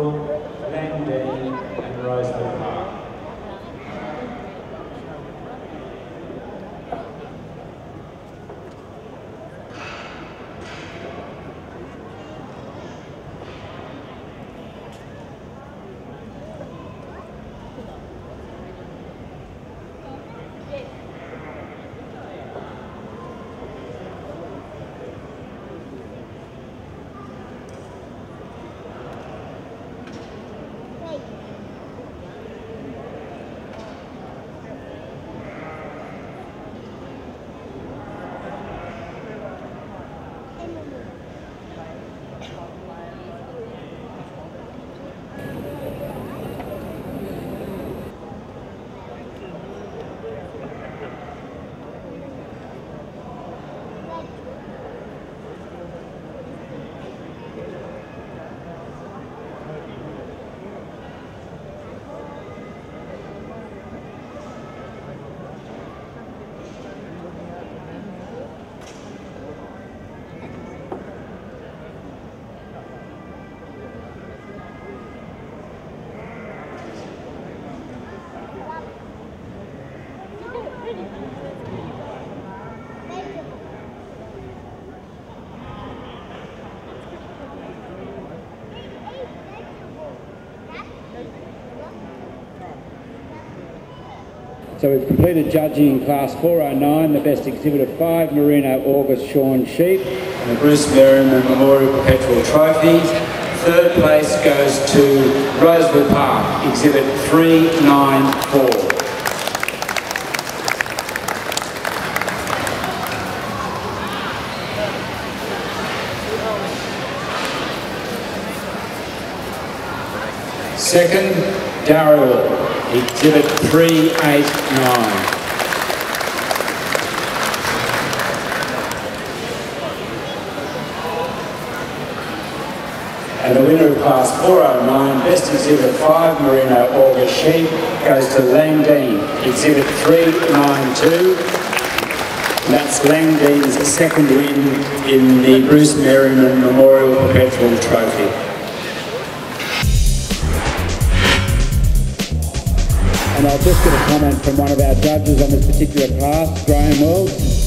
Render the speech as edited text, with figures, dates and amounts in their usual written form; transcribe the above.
Memorial, Langdene and Roseville Park. So we've completed judging in Class 409, the best exhibit of 5, Merino August Shorn Sheep. And the Bruce Merriman Memorial Perpetual Trophy. Third place goes to Roseville Park, exhibit 394. Second, Darrell, exhibit 389. And the winner of Class 409, best exhibit 5, Merino August Sheep, goes to Langdene, exhibit 392. And that's Langdene's second win in the Bruce Merriman Memorial Perpetual Trophy. And I'll just get a comment from one of our judges on this particular class, Graham Wells.